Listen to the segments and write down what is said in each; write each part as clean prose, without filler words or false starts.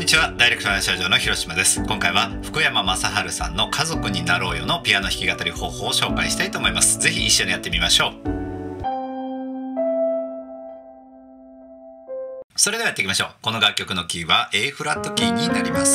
にちは、ダイレクトな社長の広島です。今回は福山雅治さんの家族になろうよのピアノ弾き語り方法を紹介したいと思います。ぜひ一緒にやってみましょう。それではやっていきましょう。この楽曲のキーは A フラットキーになります。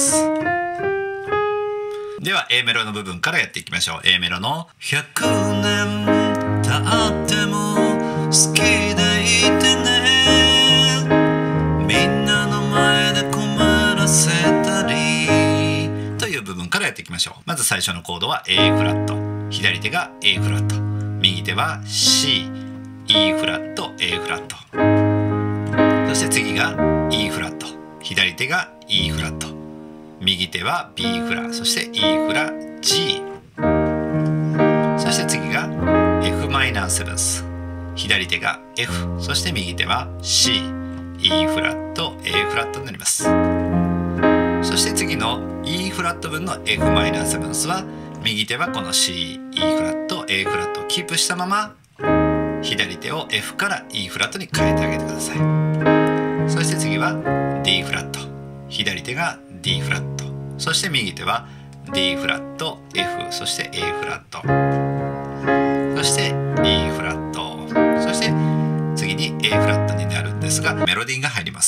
では A メロの部分からやっていきましょう。 A メロの100年経っても好きでいてね、みんなの前で困らせたりという部分からやっていきましょう。まず最初のコードは A フラット、左手が A フラット、右手は C、E フラット、A フラット、そして次が E フラット、左手が E フラット、右手は B フラ、そして E フラ G、 そして次が F マイナーセブンス、左手が F、 そして右手は C、 E フラット、A フラットになります。そして次の E フラット分の F マイナーセブンスは右手はこの C、 E フラット、A フラットをキープしたまま左手を F から E フラットに変えてあげてください。そして次は D フラット、左手が D フラット、そして右手は D フラット、F、 そして A フラット、そして E フラット、そして次に A フラットになるんですが、メロディーが入ります。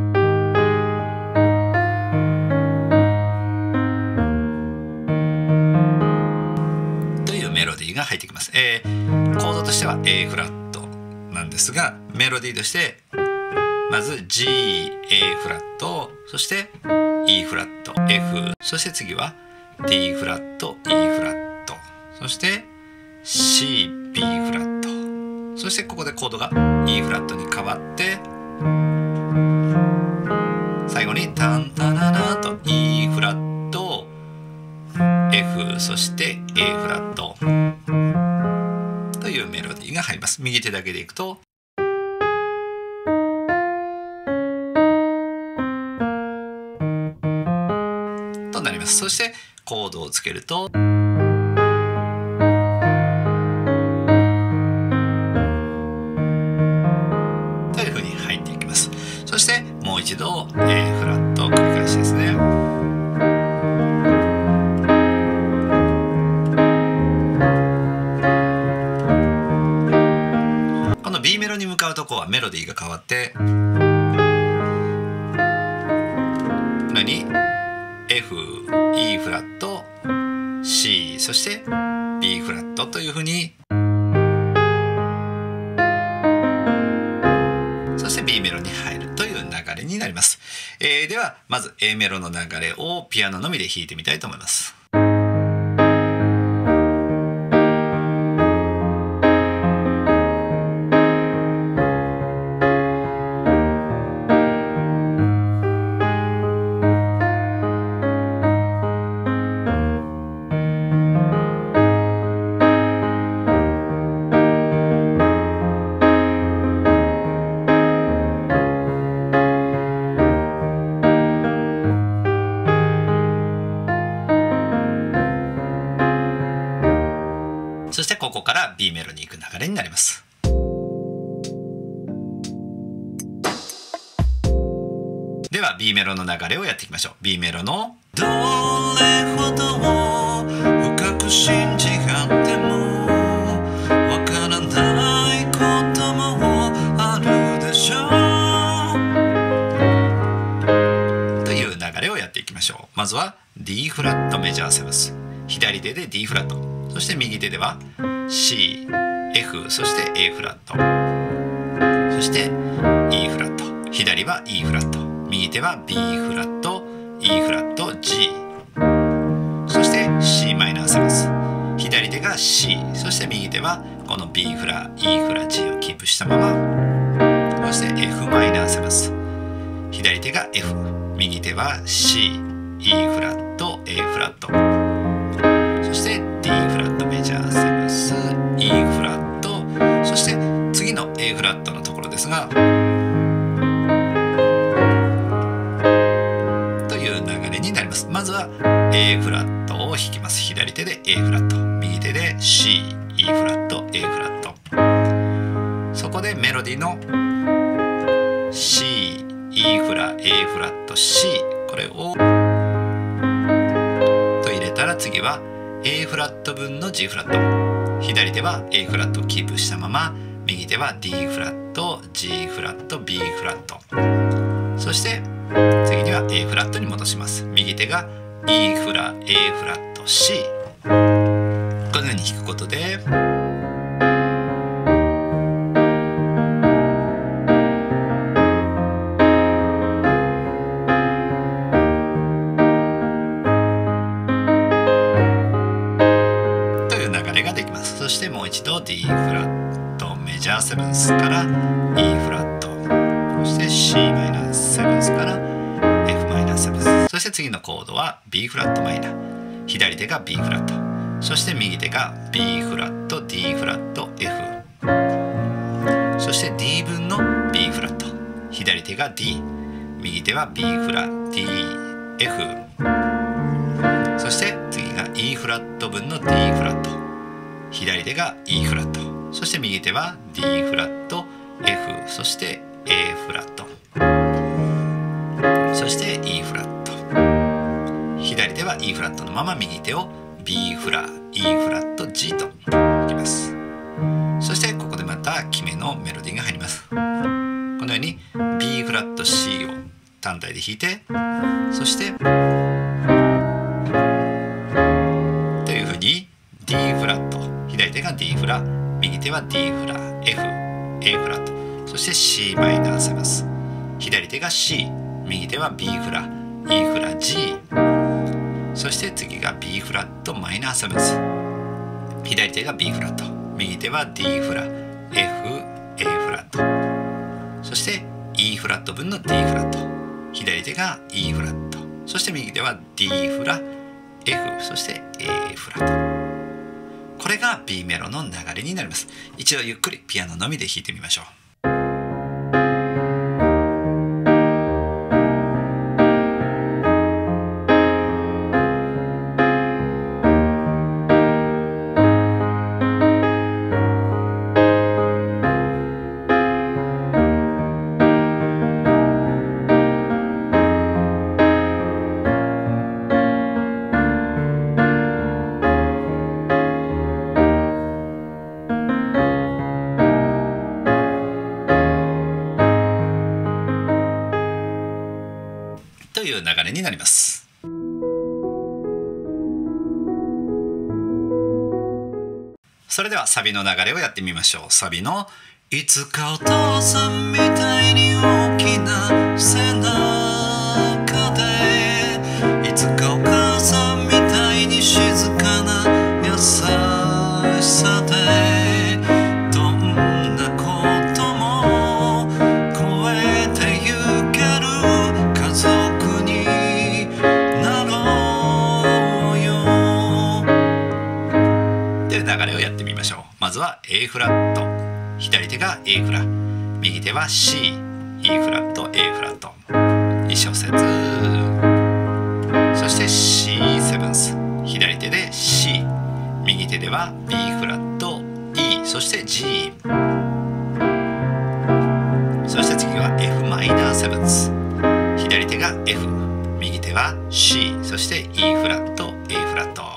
というメロディーが入ってきます。コードとしては A フラットなんですが、メロディーとしてまず G、A フラット、そして E フラット、F、そして次は D フラット、E フラット、そして C、B フラット、そしてここでコードが E フラットに変わって最後にタンタナナと E フラット、F、そして A フラットというメロディーが入ります。右手だけでいくとなります。そしてコードをつけるとというふうに入っていきます。そしてもう一度 A フラット繰り返しですね。この B メロに向かうとこはメロディーが変わって何F、E フラット、C、そして B フラットというふうに、そして B メロに入るという流れになります。ではまず A メロの流れをピアノのみで弾いてみたいと思います。そしてここから B メロに行く流れになります。では B メロの流れをやっていきましょう。 B メロのどれほど深く信じ合ってもわからないこともあるでしょうという流れをやっていきましょう。まずは D フラットメジャーセブンス、左手で D フラット、そして右手では C、F、そして A フラット、そして E フラット、左は E フラット、右手は B フラット、E フラット、G、そして C マイナーセブンス、左手が C、そして右手はこの B フラ、E フラ、G をキープしたまま、そして F マイナーセブンス、左手が F、右手は C、E フラット、A フラット、そして D フラットメジャーセブンス、E フラット、そして次の A フラットのところですが、という流れになります。まずは A フラットを弾きます。左手で A フラット、右手で C、E フラット、A フラット、そこでメロディーの C、E フラ、A フラット、C、 これをと入れたら、次は A フラット分の G フラット。左手は A フラットをキープしたまま、右手は D フラット、G フラット、B フラット。そして次には A フラットに戻します。右手が E フラ、A フラット、C。このように弾くことで、という流れができます。そしてもう一度 D フラットメジャーセブンスから E フラット、そして C マイナーセブンスから F マイナーセブンス。そして次のコードは B フラットマイナー。左手が B フラット、そして右手が B フラット、D フラット、F。そして D 分の B フラット。左手が D、右手は B フラ、D、F。そして次が E フラット分の D フラット。左手が E フラット。そして右手は D フラット、F。そして A フラット。そして E フラット。左手は E フラットのまま右手を B フラ、E フラット、G と弾きます。そしてここでまた決めのメロディーが入ります。このように B フラット C を単体で弾いて、そしてというふうに D フラット、左手が D フラ、右手は D フラ、F、A フラット、そして C マイナーセブンス。左手が C、右手は B フラ、E フラ、G。そして次が B フラットマイナーセブンス。左手が B フラット、右手は D フラ、F、A フラット。そして E フラット分の D フラット。左手が E フラット。そして右手は D フラ、F、そして A フラット。これが B メロの流れになります。一度ゆっくりピアノのみで弾いてみましょう。という流れになります。それではサビの流れをやってみましょう。サビのいつかお父さんみたいに大きな背中で、いつかお母さんみたいに静かな優しさで、どんなことも超えてゆける家族になろうよという流れをやってみましょう。まずは A フラット、左手が A フラ、右手は C、E フラット、A フラット、2小節。そして C セブンス、左手で C、右手では B フラット、E、そして G。 そして次は F マイナーセブンス、左手が F、右手は C、そして E フラット、A フラット。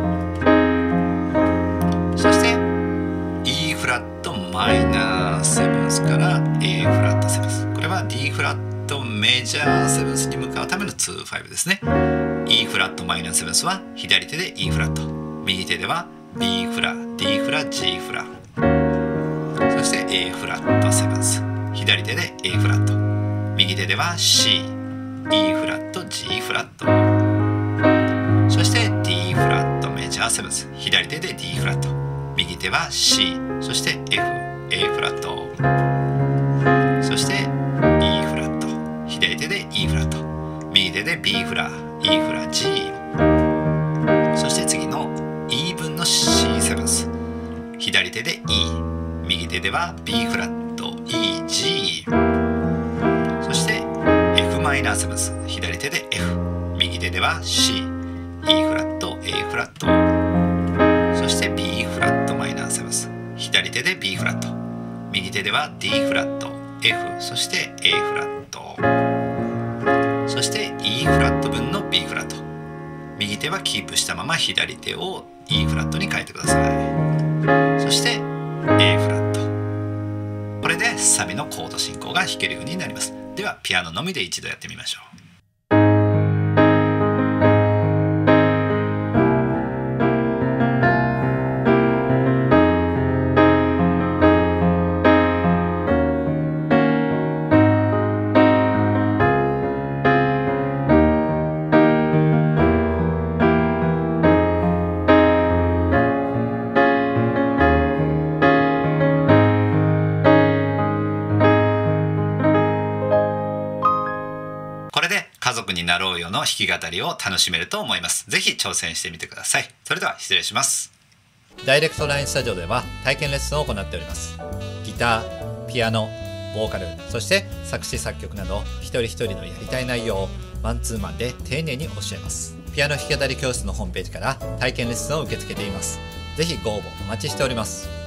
そして E フラットマイナーセブンスから A フラットセブンス。これは D フラットメジャーセブンスに向かうための2-5ですね。E フラットマイナーセブンスは左手で E フラット、右手では B フラ、D フラ、G フラ。そして A フラットセブンス、左手で A フラット、右手では C、E フラット、G フラット。そして D フラットメジャーセブンス、左手で D フラット、右手は C、そして F、A フラット。そして E フラット、左手で E フラット、右手で B フラ、E フラ、G。そして次の E 分の C セブンス、左手で E、右手では B フラット、E、G。そして F マイナーセブンス、左手で F、右手では C、E フラット、A フラット。そして B フラットマイナーセブンス、左手で B フラット、右手では D フラット、F、そして A フラット。そして E E フラット分の B フラット、右手はキープしたまま左手を E フラットに変えてください。そして A フラット、これでサビのコード進行が弾けるようになります。ではピアノのみで一度やってみましょう。これで家族になろうよの弾き語りを楽しめると思います。ぜひ挑戦してみてください。それでは失礼します。 ダイレクトラインスタジオでは体験レッスンを行っております。ギター、ピアノ、ボーカル、そして作詞作曲など一人一人のやりたい内容をマンツーマンで丁寧に教えます。ピアノ弾き語り教室のホームページから体験レッスンを受け付けています。ぜひご応募お待ちしております。